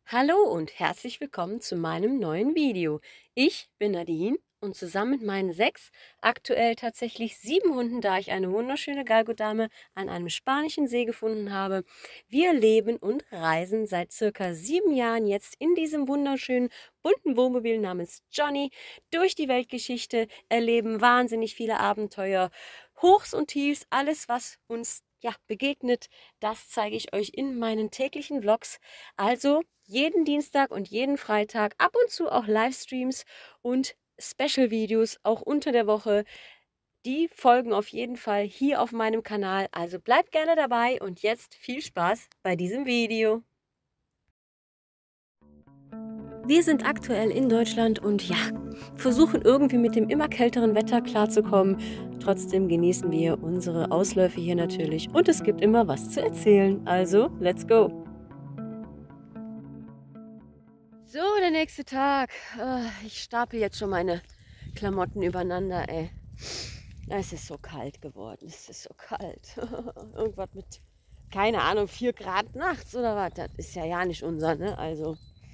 Hallo und herzlich willkommen zu meinem neuen Video. Ich bin Nadine und zusammen mit meinen 6, aktuell tatsächlich 7 Hunden, da ich eine wunderschöne Galgo-Dame an einem spanischen See gefunden habe. Wir leben und reisen seit circa 7 Jahren jetzt in diesem wunderschönen bunten Wohnmobil namens Johnny durch die Weltgeschichte, erleben wahnsinnig viele Abenteuer, Hochs und Tiefs, alles was uns begegnet, das zeige ich euch in meinen täglichen Vlogs. Also jeden Dienstag und jeden Freitag, ab und zu auch Livestreams und Special-Videos, auch unter der Woche. Die folgen auf jeden Fall hier auf meinem Kanal. Also bleibt gerne dabei und jetzt viel Spaß bei diesem Video. Wir sind aktuell in Deutschland und versuchen irgendwie mit dem immer kälteren Wetter klarzukommen. Trotzdem genießen wir unsere Ausläufe hier natürlich und es gibt immer was zu erzählen. Also, let's go! So, der nächste Tag. Ich stapel jetzt schon meine Klamotten übereinander, ey. Es ist so kalt geworden. Es ist so kalt. Irgendwas mit, keine Ahnung, 4 Grad nachts oder was. Das ist ja nicht unser, ne? Also,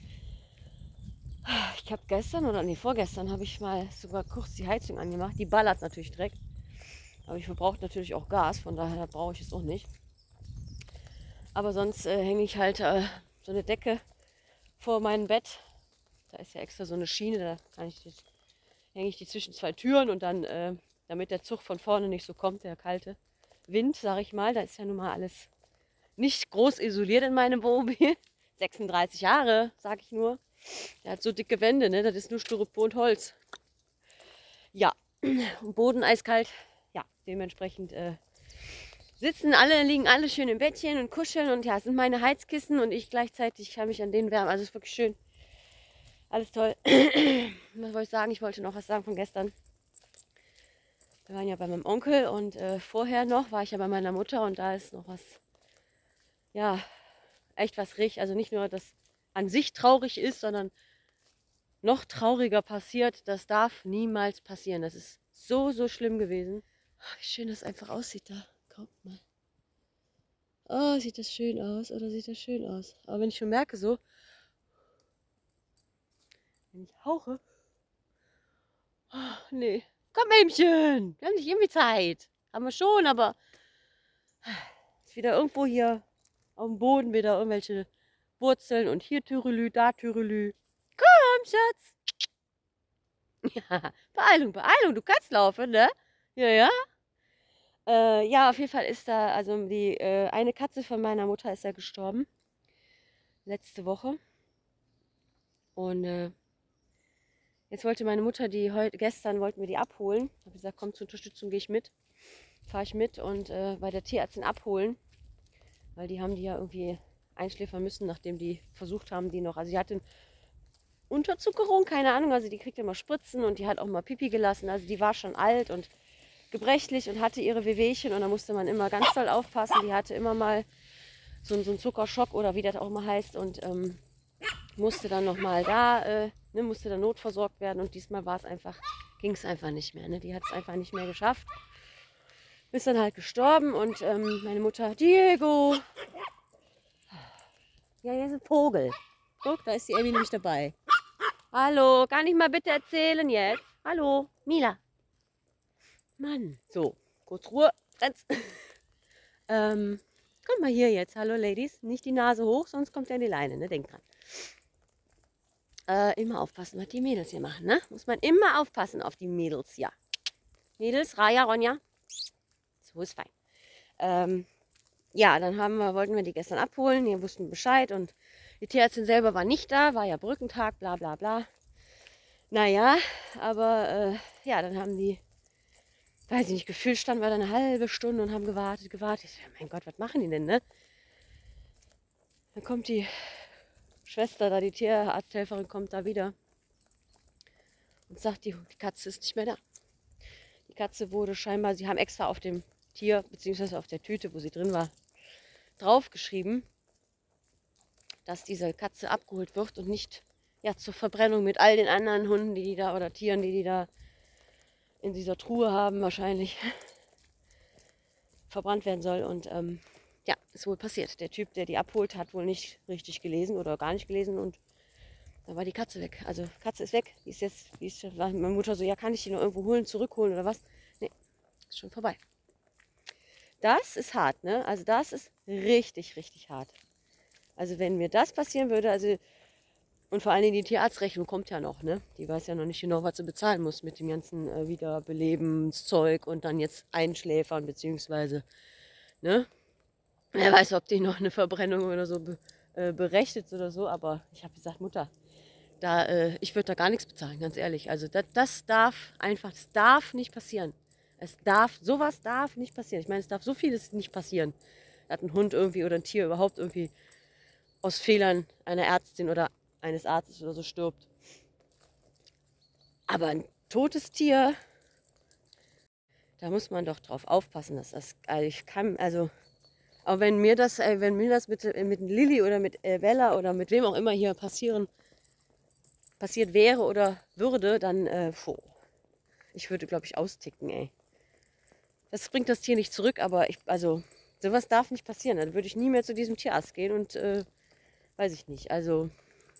ich habe vorgestern habe ich mal sogar kurz die Heizung angemacht. Die ballert natürlich direkt. Aber ich verbrauche natürlich auch Gas, von daher brauche ich es auch nicht. Aber sonst hänge ich halt so eine Decke vor meinem Bett. Da ist ja extra so eine Schiene, da hänge ich die zwischen 2 Türen und dann, damit der Zug von vorne nicht so kommt, der kalte Wind, sage ich mal. Da ist ja nun mal alles nicht groß isoliert in meinem Wohnmobil. 36 Jahre, sage ich nur. Der hat so dicke Wände, ne? Das ist nur Styropor und Holz. Ja, Boden eiskalt. Ja, dementsprechend liegen alle schön im Bettchen und kuscheln und ja, es sind meine Heizkissen und ich gleichzeitig kann mich an denen wärmen. Also es ist wirklich schön. Alles toll. Was wollte ich sagen? Ich wollte noch was sagen von gestern. Wir waren ja bei meinem Onkel und vorher noch war ich ja bei meiner Mutter und da ist noch was, ja, echt was richtig. Also nicht nur, dass an sich traurig ist, sondern noch trauriger passiert. Das darf niemals passieren. Das ist so, so schlimm gewesen. Ach, wie schön das einfach aussieht da. Guck mal. Oh, sieht das schön aus oder sieht das schön aus. Aber wenn ich schon merke so, wenn ich hauche, oh, nee. Komm, Mämmchen, wir haben nicht irgendwie Zeit. Haben wir schon, aber ist wieder irgendwo hier auf dem Boden wieder irgendwelche Wurzeln und hier Türelü, da Türelü. Komm, Schatz. Ja, Beeilung, Beeilung, du kannst laufen, ne? Ja, ja. Ja, auf jeden Fall ist da, also die eine Katze von meiner Mutter ist ja gestorben. Letzte Woche. Und jetzt wollte meine Mutter gestern wollten wir die abholen. Ich habe gesagt, komm, zur Unterstützung gehe ich mit. Fahre ich mit und bei der Tierärztin abholen. Weil die haben die ja irgendwie einschläfern müssen, nachdem die versucht haben, die noch. Also sie hatte Unterzuckerung, keine Ahnung, also die kriegt immer Spritzen und die hat auch mal Pipi gelassen. Also die war schon alt und gebrechlich und hatte ihre Wehwehchen und da musste man immer ganz doll aufpassen. Die hatte immer mal so einen Zuckerschock oder wie das auch immer heißt und musste dann nochmal musste dann notversorgt werden und diesmal ging es einfach nicht mehr. Ne? Die hat es einfach nicht mehr geschafft. Ist dann halt gestorben und meine Mutter, Diego. Ja, hier ist ein Vogel. Guck, da ist die Emmy nämlich dabei. Hallo, kann ich mal bitte erzählen jetzt? Hallo, Mila. Mann, so, kurz Ruhe. Komm mal hier jetzt. Hallo, Ladies. Nicht die Nase hoch, sonst kommt ja in die Leine, ne? Denk dran. Immer aufpassen, was die Mädels hier machen, ne? Muss man immer aufpassen auf die Mädels, ja. Mädels, Raya, Ronja. So ist fein. Ja, dann wollten wir die gestern abholen. Die wussten Bescheid und die Tierärztin selber war nicht da, war ja Brückentag, bla bla bla. Naja, aber ja, dann haben die, weiß ich nicht, gefühlt standen wir da eine halbe Stunde und haben gewartet. Ich so, mein Gott, was machen die denn, ne? Dann kommt die Schwester da, die Tierarzthelferin, kommt da wieder und sagt, die Katze ist nicht mehr da. Die Katze wurde scheinbar, sie haben extra auf dem Tier, beziehungsweise auf der Tüte, wo sie drin war, draufgeschrieben, dass diese Katze abgeholt wird und nicht zur Verbrennung mit all den anderen Hunden, die da oder Tieren, die da in dieser Truhe haben, wahrscheinlich verbrannt werden soll. Und ja, ist wohl passiert. Der Typ, der die abholt, hat wohl nicht richtig gelesen oder gar nicht gelesen und dann war die Katze weg. Also Katze ist weg. War meine Mutter so, ja, kann ich die noch irgendwo holen, zurückholen oder was? Nee, ist schon vorbei. Das ist hart, ne? Also das ist richtig, richtig hart. Also wenn mir das passieren würde, also und vor allen Dingen die Tierarztrechnung kommt ja noch, ne? Die weiß ja noch nicht genau, was sie bezahlen muss mit dem ganzen Wiederbelebenszeug und dann jetzt Einschläfern beziehungsweise, ne? Wer weiß, ob die noch eine Verbrennung oder so berechnet oder so, aber ich habe gesagt, Mutter, ich würde da gar nichts bezahlen, ganz ehrlich. Also das darf nicht passieren. Sowas darf nicht passieren. Ich meine, es darf so vieles nicht passieren. Hat ein Hund irgendwie oder ein Tier überhaupt irgendwie aus Fehlern einer Ärztin oder eines Arztes oder so stirbt. Aber ein totes Tier, da muss man doch drauf aufpassen, dass das, also auch wenn mir das mit Lilly oder mit Bella oder mit wem auch immer hier passiert wäre oder würde, dann, ich würde, glaube ich, austicken, ey. Das bringt das Tier nicht zurück, aber also, sowas darf nicht passieren. Dann würde ich nie mehr zu diesem Tierarzt gehen und, weiß ich nicht. Also,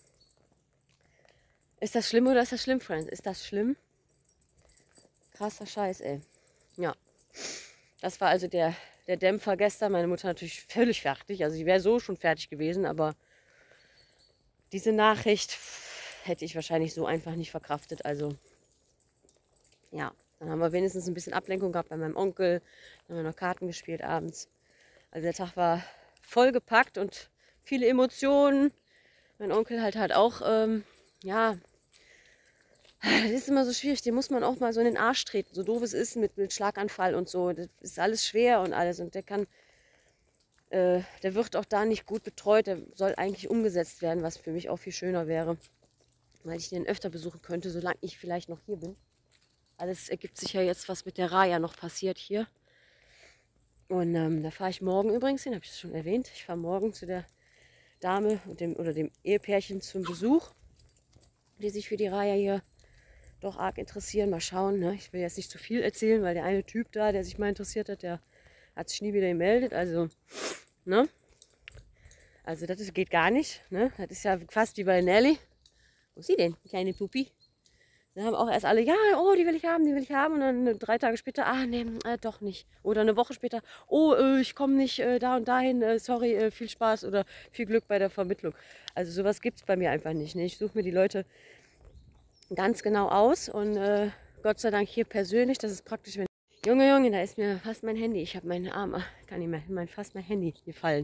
ist das schlimm oder ist das schlimm, Friends? Ist das schlimm? Krasser Scheiß, ey. Ja. Das war also der Dämpfer gestern. Meine Mutter natürlich völlig fertig. Also, sie wäre so schon fertig gewesen, aber diese Nachricht hätte ich wahrscheinlich so einfach nicht verkraftet. Also, ja. Dann haben wir wenigstens ein bisschen Ablenkung gehabt bei meinem Onkel. Dann haben wir noch Karten gespielt abends. Also der Tag war vollgepackt und viele Emotionen. Mein Onkel halt auch, ja, das ist immer so schwierig. Den muss man auch mal so in den Arsch treten. So doof es ist mit Schlaganfall und so. Das ist alles schwer und alles. Und der wird auch da nicht gut betreut. Der soll eigentlich umgesetzt werden, was für mich auch viel schöner wäre. Weil ich den öfter besuchen könnte, solange ich vielleicht noch hier bin. Alles ergibt sich ja jetzt, was mit der Raya noch passiert hier. Und da fahre ich morgen übrigens hin, habe ich das schon erwähnt. Ich fahre morgen zu der Dame und dem Ehepärchen zum Besuch, die sich für die Raya hier doch arg interessieren. Mal schauen, ne? Ich will jetzt nicht zu viel erzählen, weil der eine Typ da, der sich mal interessiert hat, der hat sich nie wieder gemeldet. Also, ne? Also das geht gar nicht. Ne? Das ist ja fast wie bei Nelly. Wo ist sie denn, die kleine Pupi? Dann haben auch erst alle, ja, oh, die will ich haben, die will ich haben. Und dann 3 Tage später, nee, doch nicht. Oder eine Woche später, oh, ich komme nicht da und dahin, sorry, viel Spaß oder viel Glück bei der Vermittlung. Also sowas gibt es bei mir einfach nicht. Ne? Ich suche mir die Leute ganz genau aus und Gott sei Dank hier persönlich, das ist praktisch, wenn... Junge, da ist mir fast mein Handy. Ich habe meinen Arm, kann nicht mehr, fast mein Handy gefallen.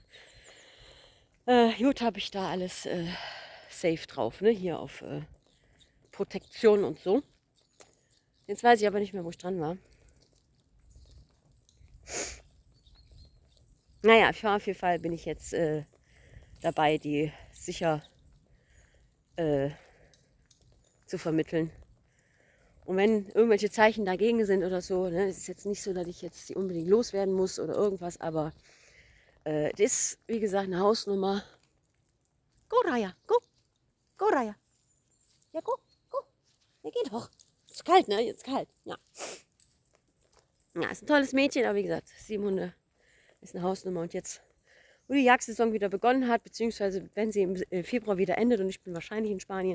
Gut, habe ich da alles safe drauf, ne? Hier auf... Protektion und so. Jetzt weiß ich aber nicht mehr, wo ich dran war. Naja, auf jeden Fall bin ich jetzt dabei, die sicher zu vermitteln. Und wenn irgendwelche Zeichen dagegen sind oder so, ne, es ist jetzt nicht so, dass ich jetzt die unbedingt loswerden muss oder irgendwas, aber das ist, wie gesagt, eine Hausnummer. Go, Raya, go, go, Raya. Ja, go. Ja, geht doch. Ist kalt, ne? Jetzt kalt. Ja. Ja, ist ein tolles Mädchen, aber wie gesagt, 7 Hunde ist eine Hausnummer. Und jetzt, wo die Jagdsaison wieder begonnen hat, beziehungsweise wenn sie im Februar wieder endet und ich bin wahrscheinlich in Spanien,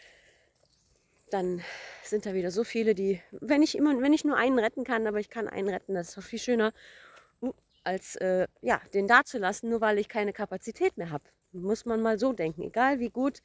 dann sind da wieder so viele, die, wenn ich nur einen retten kann, aber ich kann einen retten, das ist doch viel schöner, als den da zu lassen, nur weil ich keine Kapazität mehr habe. Muss man mal so denken. Egal wie gut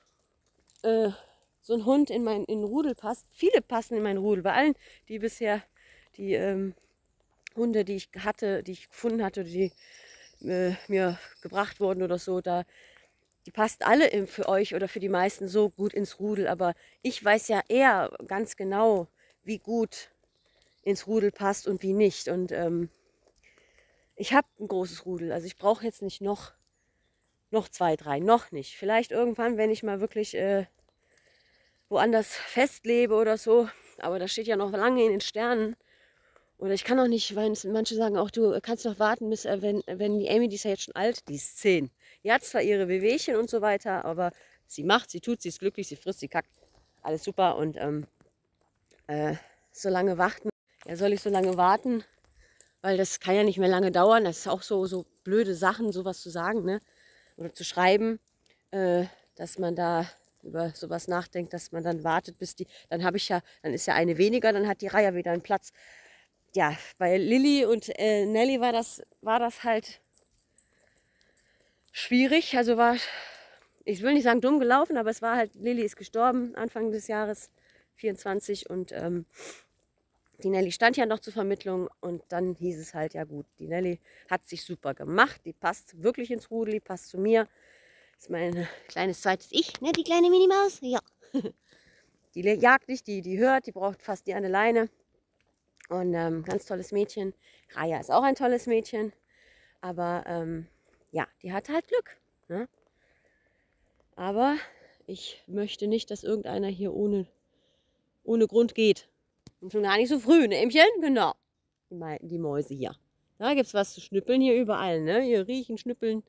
so ein Hund in den Rudel passt. Viele passen in meinen Rudel. Bei allen, die bisher, die Hunde, die ich gefunden hatte, die mir gebracht wurden oder so, die passen alle für euch oder für die meisten so gut ins Rudel. Aber ich weiß ja eher ganz genau, wie gut ins Rudel passt und wie nicht. Und ich habe ein großes Rudel. Also ich brauche jetzt nicht noch 2, 3, noch nicht. Vielleicht irgendwann, wenn ich mal wirklich woanders festlebe oder so. Aber das steht ja noch lange in den Sternen. Oder ich kann auch nicht, weil manche sagen auch, du kannst noch warten, bis wenn die Amy, die ist ja jetzt schon alt, die ist 10. Die hat zwar ihre Wehwehchen und so weiter, aber sie macht, sie tut, sie ist glücklich, sie frisst, sie kackt. Alles super. Und so lange warten. Ja, soll ich so lange warten? weil das kann ja nicht mehr lange dauern. Das ist auch so blöde Sachen, sowas zu sagen, ne? Oder zu schreiben, dass man da über sowas nachdenkt, dass man dann wartet, bis die, dann ist ja eine weniger, dann hat die Reihe wieder einen Platz. Ja, bei Lilly und Nelly war das halt schwierig. Also ich will nicht sagen dumm gelaufen, aber es war halt, Lilly ist gestorben Anfang des Jahres 24 und die Nelly stand ja noch zur Vermittlung und dann hieß es halt, ja gut, die Nelly hat sich super gemacht, die passt wirklich ins Rudel, die passt zu mir. Das ist mein kleines zweites Ich, ne, die kleine Minimaus? Ja. Die jagt nicht, die hört, die braucht fast nie eine Leine. Und ganz tolles Mädchen. Raya ist auch ein tolles Mädchen. Aber ja, die hat halt Glück. Ne? Aber ich möchte nicht, dass irgendeiner hier ohne Grund geht. Und schon gar nicht so früh, ne, Ämmchen? Genau. Die Mäuse hier. Da gibt es was zu schnippeln hier überall, ne? Hier riechen, schnippeln.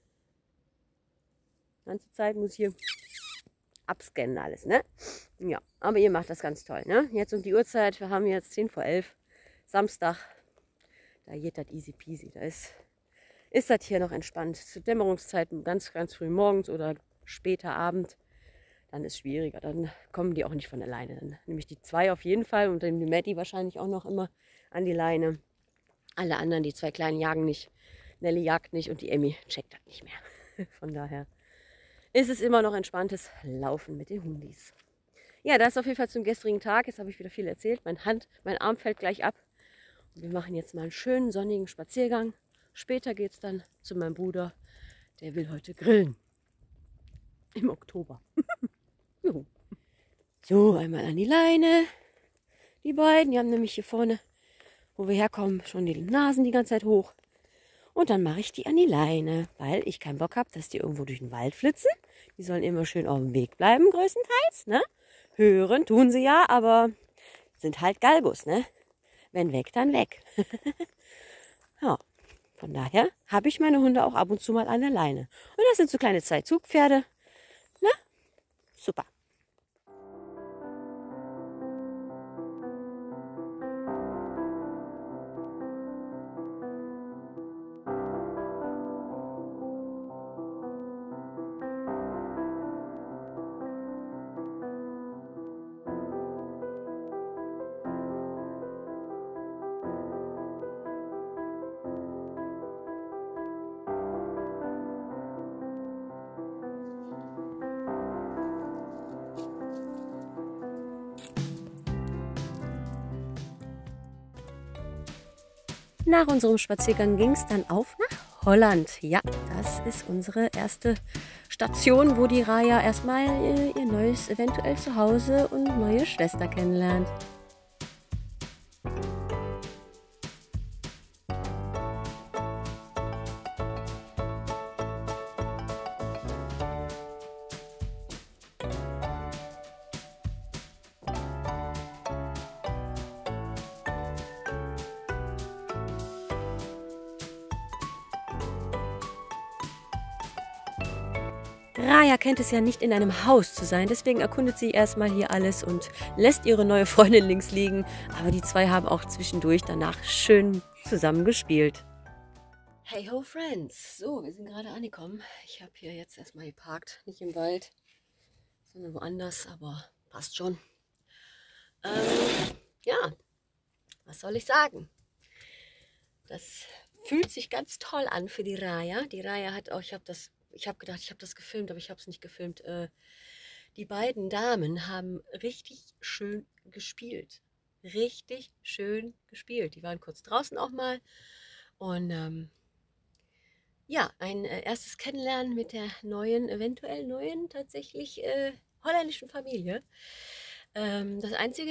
Die ganze Zeit muss hier abscannen alles, ne? Ja, aber ihr macht das ganz toll, ne? Jetzt um die Uhrzeit, wir haben jetzt 10 vor 11, Samstag. Da geht das easy peasy. Da ist das hier noch entspannt. Zu Dämmerungszeiten ganz, ganz früh morgens oder später Abend. Dann ist es schwieriger. Dann kommen die auch nicht von alleine. Dann nehme ich die 2 auf jeden Fall und dann die Maddie wahrscheinlich auch noch immer an die Leine. Alle anderen, die 2 Kleinen, jagen nicht. Nelly jagt nicht und die Emmy checkt das nicht mehr. Von daher ist es immer noch entspanntes Laufen mit den Hundis. Ja, das auf jeden Fall zum gestrigen Tag. Jetzt habe ich wieder viel erzählt. Mein Arm fällt gleich ab. Und wir machen jetzt mal einen schönen sonnigen Spaziergang. Später geht es dann zu meinem Bruder. Der will heute grillen. Im Oktober. Juhu. So, einmal an die Leine. Die beiden, die haben nämlich hier vorne, wo wir herkommen, schon die Nasen die ganze Zeit hoch. Und dann mache ich die an die Leine, weil ich keinen Bock habe, dass die irgendwo durch den Wald flitzen. Die sollen immer schön auf dem Weg bleiben, größtenteils. Ne? Hören tun sie ja, aber sind halt Galgos. Ne? Wenn weg, dann weg. Ja, von daher habe ich meine Hunde auch ab und zu mal an der Leine. Und das sind so kleine 2 Zugpferde. Ne? Super. Nach unserem Spaziergang ging es dann auf nach Holland. Ja, das ist unsere erste Station, wo die Raya erstmal ihr neues eventuell Zuhause und neue Schwester kennenlernt. Raya kennt es ja nicht, in einem Haus zu sein, deswegen erkundet sie erstmal hier alles und lässt ihre neue Freundin links liegen. Aber die 2 haben auch zwischendurch danach schön zusammen gespielt. Hey ho Friends, so, wir sind gerade angekommen. Ich habe hier jetzt erstmal geparkt, nicht im Wald, sondern woanders, aber passt schon. Ja, was soll ich sagen? Das fühlt sich ganz toll an für die Raya. Die Raya hat auch, ich habe gedacht, ich habe das gefilmt, aber ich habe es nicht gefilmt. Die beiden Damen haben richtig schön gespielt. Richtig schön gespielt. Die waren kurz draußen auch mal. Und ja, ein erstes Kennenlernen mit der eventuell neuen, tatsächlich holländischen Familie. Das einzige,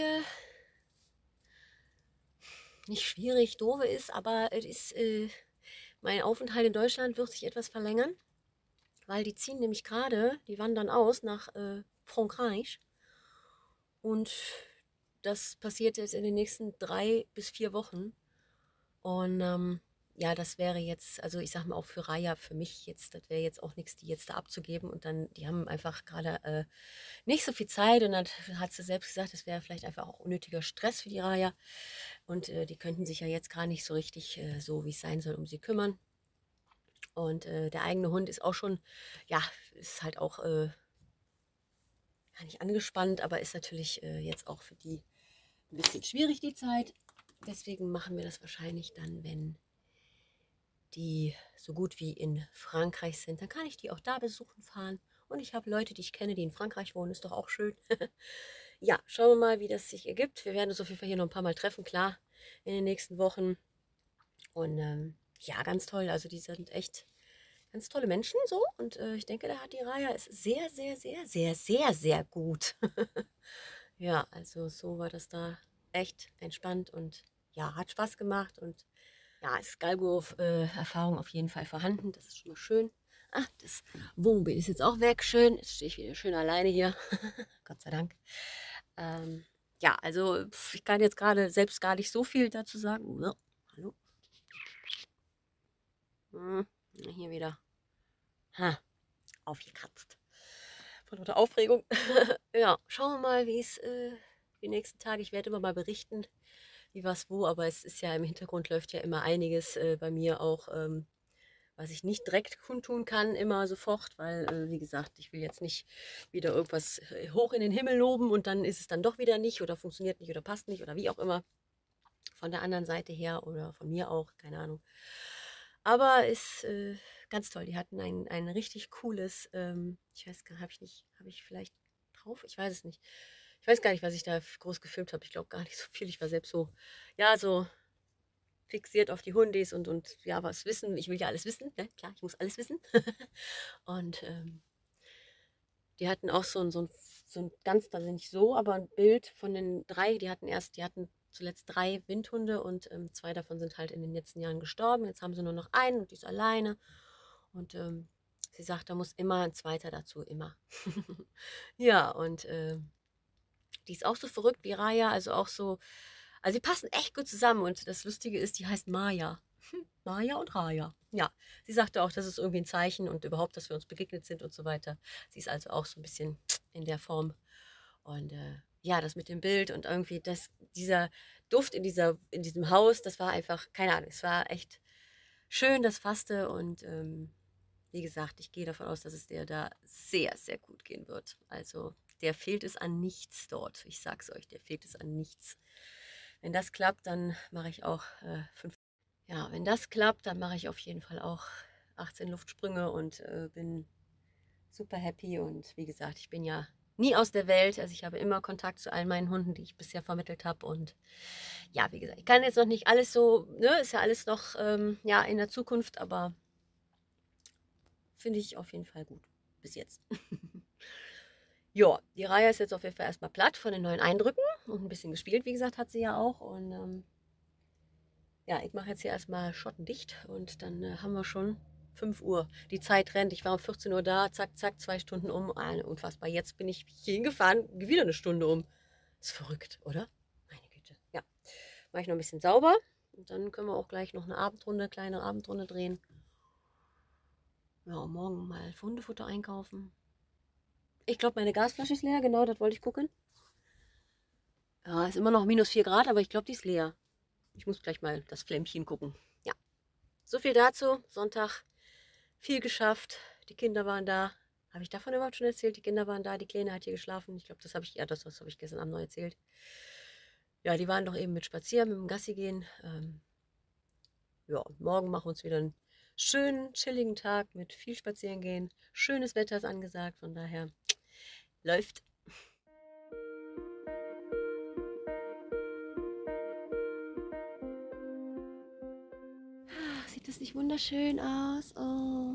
nicht schwierig, doofe ist, aber es ist, mein Aufenthalt in Deutschland wird sich etwas verlängern. Weil die ziehen nämlich gerade, die wandern aus nach Frankreich. Und das passiert jetzt in den nächsten 3 bis 4 Wochen. Und ja, das wäre jetzt, also ich sage mal auch für Raya, für mich jetzt, das wäre jetzt auch nichts, die jetzt da abzugeben. Und dann, die haben einfach gerade nicht so viel Zeit. Und dann hat sie selbst gesagt, das wäre vielleicht einfach auch unnötiger Stress für die Raya. Und die könnten sich ja jetzt gar nicht so richtig, so wie es sein soll, um sie kümmern. Und der eigene Hund ist auch schon, ja, ist halt auch gar nicht angespannt, aber ist natürlich jetzt auch für die ein bisschen schwierig, die Zeit. Deswegen machen wir das wahrscheinlich dann, wenn die so gut wie in Frankreich sind. Dann kann ich die auch da besuchen fahren. Und ich habe Leute, die ich kenne, die in Frankreich wohnen. Ist doch auch schön. Ja, schauen wir mal, wie das sich ergibt. Wir werden uns auf jeden Fall hier noch ein paar Mal treffen, klar, in den nächsten Wochen. Und ja, ganz toll. Also die sind echt ganz tolle Menschen so. Und ich denke, da hat die Raya es sehr, sehr, sehr, sehr, sehr, sehr gut. Ja, also so war das da echt entspannt und ja, hat Spaß gemacht. Und ja, ist Galgo-Erfahrung auf jeden Fall vorhanden. Das ist schon mal schön. Ah, das Wohnmobil ist jetzt auch weg. Schön. Jetzt stehe ich wieder schön alleine hier. Gott sei Dank. Ja, also ich kann jetzt gerade selbst gar nicht so viel dazu sagen. Ja, hallo. Hier wieder. Ha, aufgekratzt. Von lauter Aufregung. Ja, schauen wir mal, wie es die nächsten Tage. Ich werde immer mal berichten, wie was wo, aber es ist ja im Hintergrund läuft ja immer einiges bei mir auch, was ich nicht direkt kundtun kann, immer sofort, weil, wie gesagt, ich will jetzt nicht wieder irgendwas hoch in den Himmel loben und dann ist es dann doch wieder nicht oder funktioniert nicht oder passt nicht oder wie auch immer. Von der anderen Seite her oder von mir auch, keine Ahnung. Aber ist ganz toll. Die hatten ein richtig cooles, ich weiß gar nicht, habe ich vielleicht drauf? Ich weiß es nicht. Ich weiß gar nicht, was ich da groß gefilmt habe. Ich glaube gar nicht so viel. Ich war selbst so, ja, so fixiert auf die Hundis und ja, was wissen. Ich will ja alles wissen. Ne? Klar, ich muss alles wissen. Und die hatten auch so ein ganz, also nicht so, aber ein Bild von den drei. Die hatten zuletzt 3 Windhunde und 2 davon sind halt in den letzten Jahren gestorben. Jetzt haben sie nur noch einen und die ist alleine. Und sie sagt, da muss immer ein zweiter dazu, immer. Ja, und die ist auch so verrückt wie Raya, also auch so, also sie passen echt gut zusammen. Und das Lustige ist, die heißt Maya. Maya und Raya. Ja, sie sagte auch, das ist irgendwie ein Zeichen und überhaupt, dass wir uns begegnet sind und so weiter. Sie ist also auch so ein bisschen in der Form. Und ja, das mit dem Bild und irgendwie dieser Duft in diesem Haus, das war einfach, keine Ahnung, es war echt schön, das Faste. Und wie gesagt, ich gehe davon aus, dass es der da sehr, sehr gut gehen wird. Also der fehlt es an nichts dort. Ich sag's euch, der fehlt es an nichts. Wenn das klappt, dann mache ich auch 5. Ja, wenn das klappt, dann mache ich auf jeden Fall auch 18 Luftsprünge und bin super happy. Und wie gesagt, ich bin ja nie aus der Welt. Also ich habe immer Kontakt zu all meinen Hunden, die ich bisher vermittelt habe. Und ja, wie gesagt, ich kann jetzt noch nicht alles so, ne, ist ja alles noch ja, in der Zukunft, aber finde ich auf jeden Fall gut. Bis jetzt. Ja, die Reihe ist jetzt auf jeden Fall erstmal platt von den neuen Eindrücken und ein bisschen gespielt, wie gesagt, hat sie ja auch. Und ja, ich mache jetzt hier erstmal schottendicht und dann haben wir schon 5 Uhr. Die Zeit rennt. Ich war um 14 Uhr da, zack, zack, 2 Stunden um. Unfassbar. Jetzt bin ich hier hingefahren, wieder eine Stunde um. Ist verrückt, oder? Meine Güte. Ja, mache ich noch ein bisschen sauber und dann können wir auch gleich noch eine Abendrunde, kleine Abendrunde drehen. Ja, morgen mal Hundefutter einkaufen. Ich glaube, meine Gasflasche ist leer, genau, das wollte ich gucken. Ja, ist immer noch minus 4 Grad, aber ich glaube, die ist leer. Ich muss gleich mal das Flämmchen gucken. Ja, so viel dazu. Sonntag viel geschafft. Die Kinder waren da. Habe ich davon überhaupt schon erzählt? Die Kinder waren da, die Kleine hat hier geschlafen. Ich glaube, das habe ich, ja, das habe ich gestern Abend noch erzählt. Ja, die waren doch eben mit spazieren, mit dem Gassi gehen. Ja, und morgen machen wir uns wieder einen schönen, chilligen Tag mit viel Spazieren gehen. Schönes Wetter ist angesagt, von daher läuft. Sieht das nicht wunderschön aus? Oh,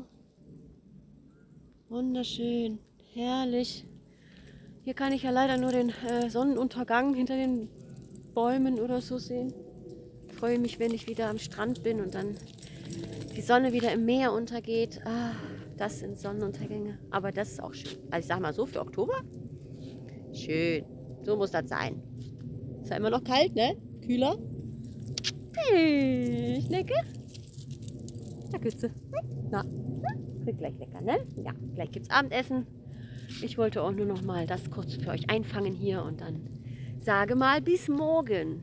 wunderschön, herrlich. Hier kann ich ja leider nur den Sonnenuntergang hinter den Bäumen oder so sehen. Ich freue mich, wenn ich wieder am Strand bin und dann die Sonne wieder im Meer untergeht. Ah, das sind Sonnenuntergänge. Aber das ist auch schön. Also ich sag mal so, für Oktober, schön. So muss das sein. Ist ja immer noch kalt, ne? Kühler. Hey, Schnecke. Da Küsse. Na, wird gleich lecker, ne? Ja, gleich gibt's Abendessen. Ich wollte auch nur noch mal das kurz für euch einfangen hier und dann sage mal bis morgen.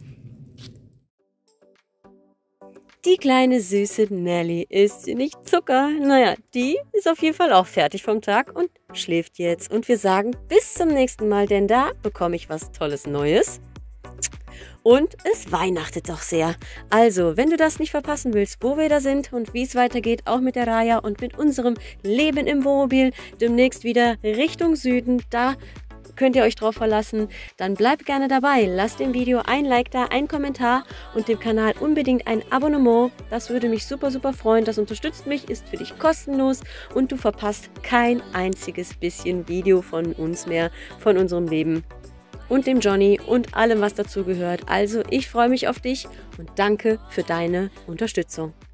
Die kleine süße Nelly, ist sie nicht Zucker? Naja, die ist auf jeden Fall auch fertig vom Tag und schläft jetzt. Und wir sagen bis zum nächsten Mal, denn da bekomme ich was Tolles Neues. Und es weihnachtet doch sehr. Also, wenn du das nicht verpassen willst, wo wir da sind und wie es weitergeht, auch mit der Raya und mit unserem Leben im Wohnmobil, demnächst wieder Richtung Süden, da könnt ihr euch drauf verlassen, dann bleibt gerne dabei. Lasst dem Video ein Like da, einen Kommentar und dem Kanal unbedingt ein Abonnement. Das würde mich super, super freuen. Das unterstützt mich, ist für dich kostenlos und du verpasst kein einziges bisschen Video von uns mehr, von unserem Leben und dem Johnny und allem, was dazu gehört. Also, ich freue mich auf dich und danke für deine Unterstützung.